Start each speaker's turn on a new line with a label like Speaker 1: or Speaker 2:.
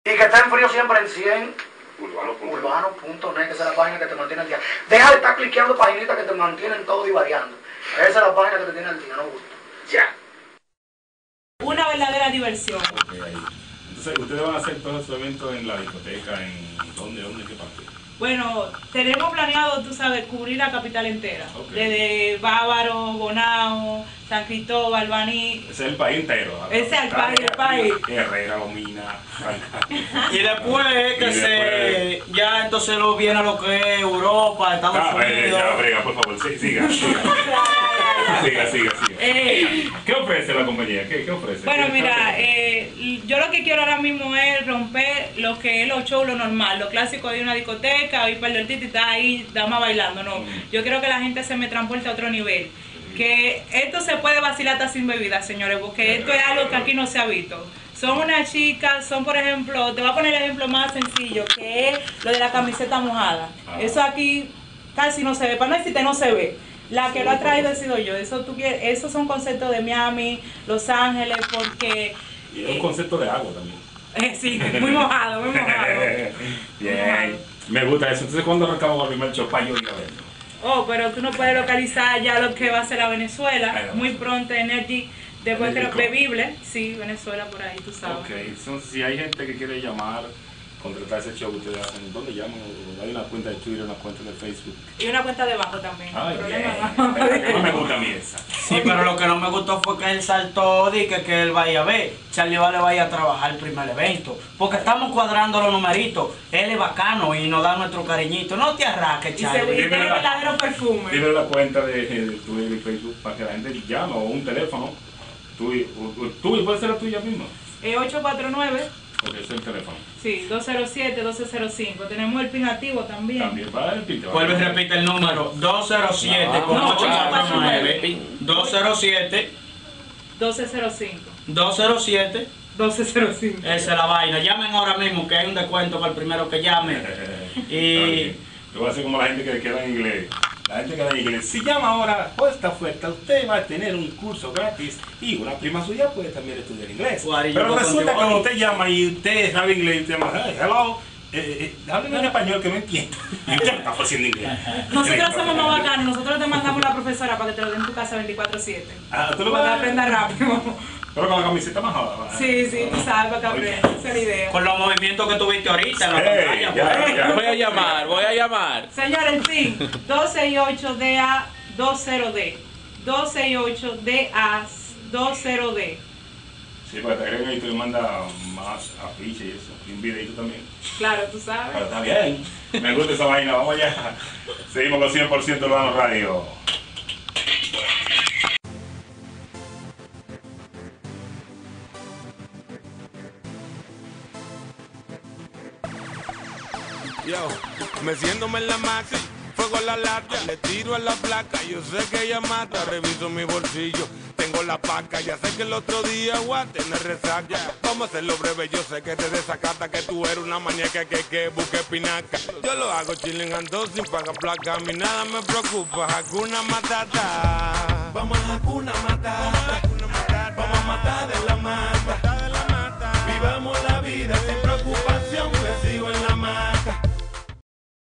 Speaker 1: Y que está en frío siempre en 100. Urbano.net, que esa es la página que te mantiene al día. Deja de estar cliqueando paginitas que te mantienen todo divariando. Esa es la página que te tiene al día, no gusta. Ya.
Speaker 2: Una verdadera diversión.
Speaker 3: Okay, ahí. Entonces, ¿ustedes van a hacer todos esos eventos en la discoteca? ¿En dónde, qué parte?
Speaker 2: Bueno, tenemos planeado, tú sabes, cubrir la capital entera.
Speaker 3: Okay.
Speaker 2: Desde Bávaro, Bonao, San Cristóbal, Baní.
Speaker 3: Ese es el país entero.
Speaker 2: Ese es el país.
Speaker 3: Herrera, Lomina,
Speaker 4: y después que ya entonces lo viene a lo que es Europa, Estados Unidos.
Speaker 3: Ya, brega, por favor, siga. Siga. ¿Qué ofrece la compañía? ¿Qué ofrece?
Speaker 2: Bueno, mira, yo lo que quiero ahora mismo es romper lo que es los shows, lo normal, lo clásico de una discoteca, ir para el artista y está ahí, dama bailando, no. Yo quiero que la gente se me transporte a otro nivel. Que esto se puede vacilar hasta sin bebida, señores, porque esto es algo que aquí no se ha visto. Son unas chicas, son por ejemplo, te voy a poner el ejemplo más sencillo, que es lo de la camiseta mojada. Eso aquí casi no se ve, para no decirte no se ve. La que lo ha traído he sido yo. Esos son conceptos de Miami, Los Ángeles, porque...
Speaker 3: Y es un concepto de agua también.
Speaker 2: Sí, muy mojado, muy mojado.
Speaker 3: Bien, me gusta eso. Entonces, ¿cuándo arrancamos el primer show para yo ir a verlo?
Speaker 2: Oh, pero tú no puedes localizar ya lo que va a ser la Venezuela. Muy pronto, Energy. Después creo bebible, sí, Venezuela por ahí, tú sabes.
Speaker 3: Ok, entonces si hay gente que quiere llamar, contratar ese show, ustedes hacen, ¿dónde llaman? Hay una cuenta de Twitter, una cuenta de Facebook.
Speaker 2: Y una cuenta de banco también.
Speaker 3: Ay,
Speaker 2: no
Speaker 3: me gusta a mí esa.
Speaker 4: Sí, pero lo que no me gustó fue que él saltó y que él vaya a ver. Charlie Vale vaya a trabajar el primer evento. Porque estamos cuadrando los numeritos. Él es bacano y nos da nuestro cariñito. No te arraques, Charlie.
Speaker 2: Y tiene verdadero perfume.
Speaker 3: Dime la cuenta de Twitter y Facebook para que la gente llame o un teléfono. ¿Tú puede ser la tuya misma?
Speaker 2: 849.
Speaker 3: Porque ese es el teléfono.
Speaker 2: Sí, 207-1205. Tenemos el PIN activo también.
Speaker 3: También va el PIN.
Speaker 4: Vuelve y repite el número. 207 con 849. 207
Speaker 2: 1205.
Speaker 4: 207
Speaker 2: 1205.
Speaker 4: Esa es la vaina. Llamen ahora mismo que hay un descuento para el primero que llame. Y
Speaker 3: yo voy a hacer como la gente que queda en inglés. La gente que queda en inglés. Si llama ahora por esta oferta, usted va a tener un curso gratis y una prima suya puede también estudiar inglés. Pero resulta que cuando usted llama y usted sabe inglés y usted llama, hey, hello, hábleme en español que no entiendo. Y usted me está haciendo inglés.
Speaker 2: Nosotros somos más bacanos. Nosotros te mandamos la profesora para que te lo den en tu casa 24/7.
Speaker 3: Tú lo
Speaker 2: para
Speaker 3: vas
Speaker 2: que aprendas rápido.
Speaker 3: Pero con la camiseta majada.
Speaker 2: Sí, tú sabes, para que aprendas. Esa es la idea.
Speaker 4: con los movimientos que tuviste ahorita en la pantalla.
Speaker 3: Ya.
Speaker 5: Voy a llamar.
Speaker 2: Señor, el PIN 268DA20D. 268DA20D.
Speaker 3: Sí, para que te agreguen y te manda más afiches y eso. Y un videito también.
Speaker 2: Claro, tú sabes.
Speaker 3: Pero está bien. Me gusta esa vaina. Vamos allá. Seguimos con 100% Urbano Radio.
Speaker 6: Yo, meciéndome en la maca, fuego en la lata, le tiro a la placa, yo sé que ella mata, reviso mi bolsillo, tengo la paca, ya sé que el otro día voy a tener resaca, vamos a hacerlo breve, yo sé que te desacata, que tú eres una maníaca que busque pinaca, yo lo hago chilling ando sin pagar placa, a mí nada me preocupa, Hakuna Matata, vamos a Hakuna Matata, vamos a matar de la mata.